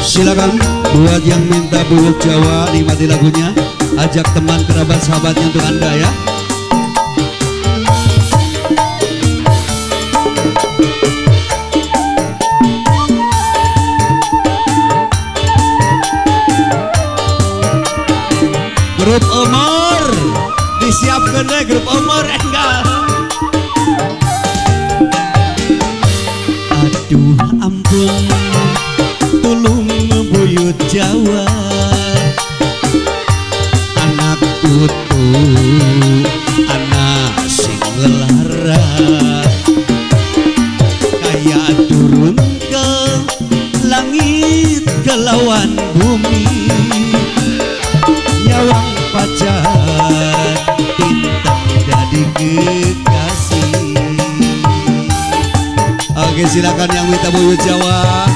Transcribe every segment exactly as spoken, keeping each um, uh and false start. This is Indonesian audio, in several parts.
Silakan buat yang minta buyut Jawa, nikmati lagunya. Ajak teman, kerabat, sahabatnya untuk Anda ya. Grup umur disiapkan deh, grup umur enggak. Aduh ampun, tulung ngebuyut Jawa, anak utu, anak sing larat, kayak turun ke langit ke lawan bumi, nyawang pacar bintang jadi kekasih. Oke, silakan yang minta buyut Jawa.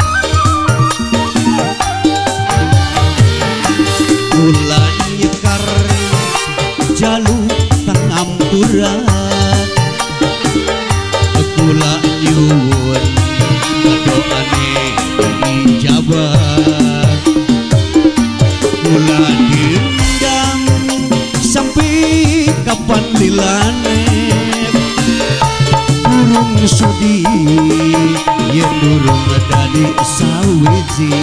Kula nyekar jaluk pangampuran, kula nyuwun doane dijabat, kula dendam sampai kapan lilane, durung sudi yen durung dadi sawiji.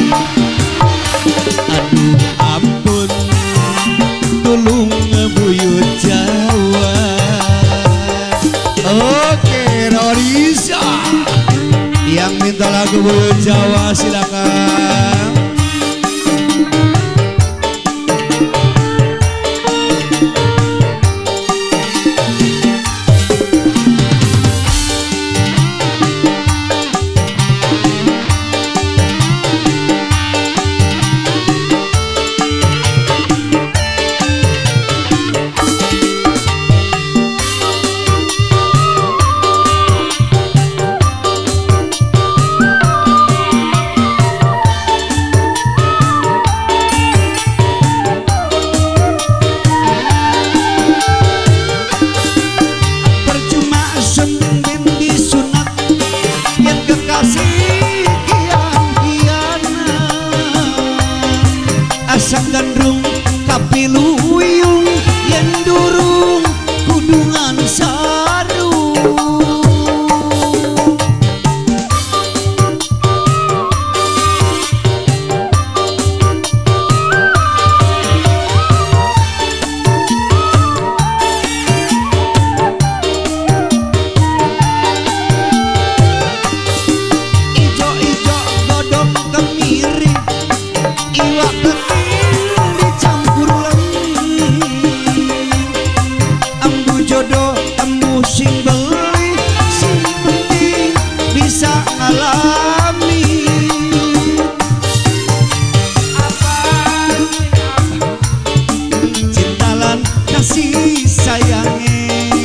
Aduh ampun, tulung ngebuyut Jawa. Oke, Rorisa yang minta lagu buyut Jawa silakan. Asa gandrung kapiluyung yen durung kudungan saru. Ijo-ijo godong kemiri, iwak sing beli, sing penting bisa ngalami. Apa cintalan kasih sayangnya,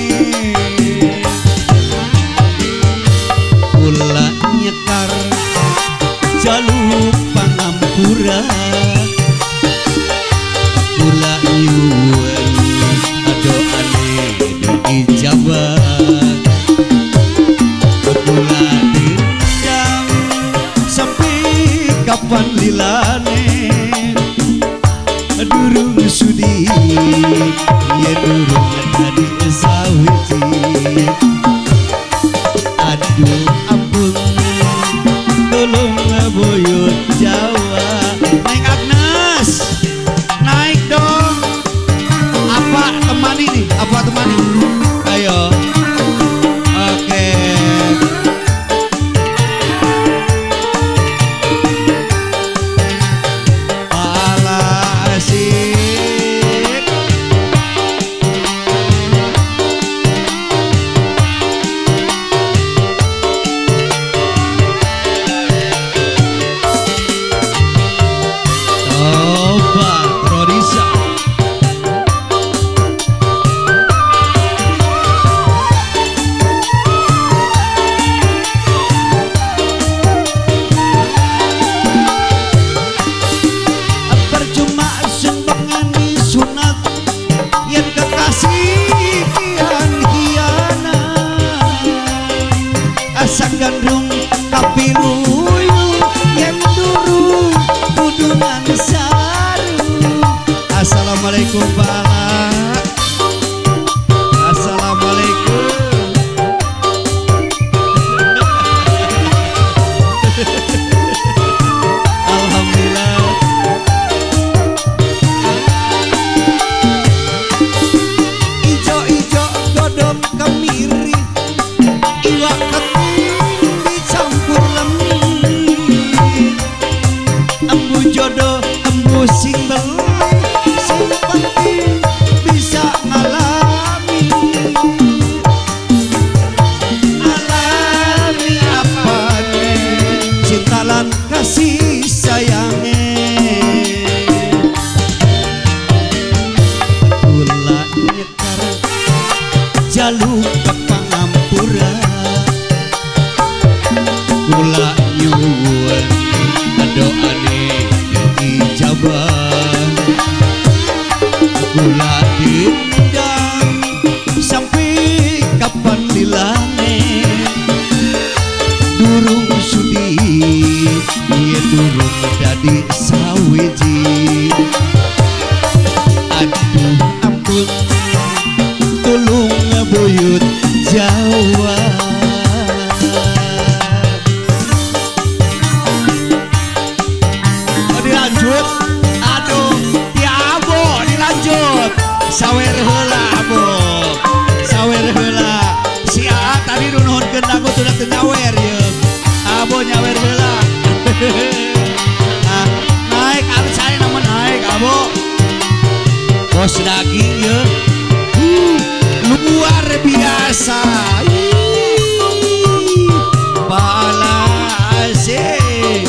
kula nyekar jaluk pangampuran, kula nyuwun doane dijabat, kula dendam sampai kapan lilane, durung sudi ya durung jadi sawiji. Aduh ampun, tolong buyut Jawa. Neng Agnes, naik dong. Apa temani nih? Apa temani? Ayo. Oke. Ala asik. Tobat Rorisa. Asa gandrung kapiluyung yen durung kumpala. Assalamualaikum. Alhamdulillah. Ijo-ijo godong kemiri, iwak keting dicampur lemi, embu jodoh embu sing belai, sing penting bisa ngalami. Alami apa nih cinta lan kasih sayangnya. Kula nyekar jaluk ke pangampura, kula nyuwun doane dijabah, kula dendam sampai kapan lilane. Durung sudi ieu durung dadi sawiji. Aduh ampun tulung ngebuyut Jawa. Oh, dilanjut, aduh ya abo dilanjut. Sawer heula abo, sawer heula. Si A tadi nuhunkeun aku sudah teu nyawer ye. Abo nyawer heula. Nah, naik anu saya nama naik abo. Bos daging ye. Uh, luar biasa. Ih, bala asik.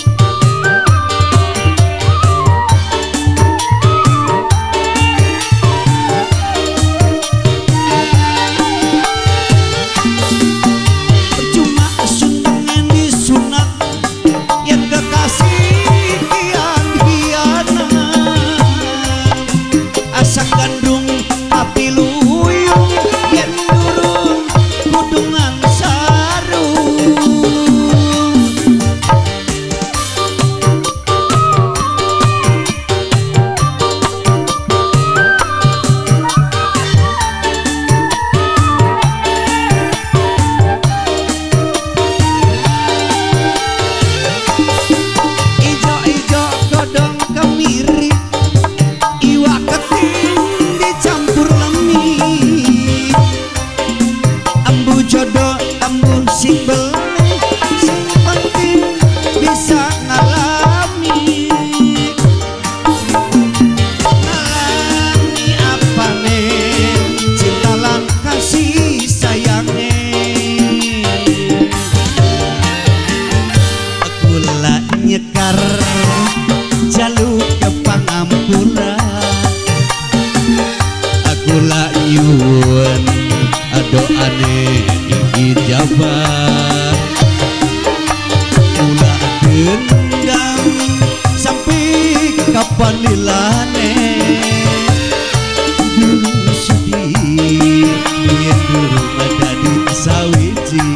Percuma suntengan disunat, yang kekasih kian hianat. Asang gandung tapi luyung, yen durung kudungan sarung. Ijo-ijo godong kemiri, iwak keting dicampur lemi, embu jodoh embu sing belai, sing penting bisa ngalami. Ngalami apa nih cinta lan kasih sayangnya. Kula nyekar jaluk ke pangampura, kula nyuwun doane dijabah, kula dendam sampai kapan lilane. Durung sudi yen durung ada di sawiji.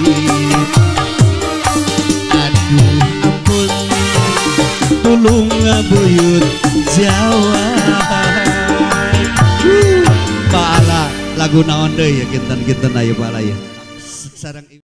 Aduh ampun tulung ngabuyut Jawa. Uh, Paala lagu naon deui ya kinten-kinten ayeuna Paala ya.